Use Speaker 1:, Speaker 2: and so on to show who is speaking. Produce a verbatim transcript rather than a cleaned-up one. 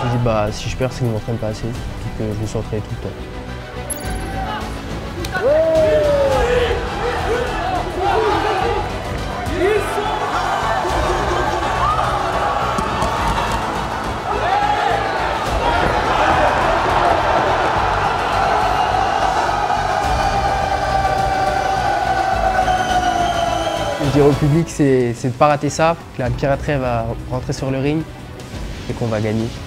Speaker 1: me suis dit bah si je perds c'est que je ne m'entraîne pas assez et que je me suis entraîné tout le temps. Je dirais au public, c'est de ne pas rater ça, que la piraterie va rentrer sur le ring et qu'on va gagner.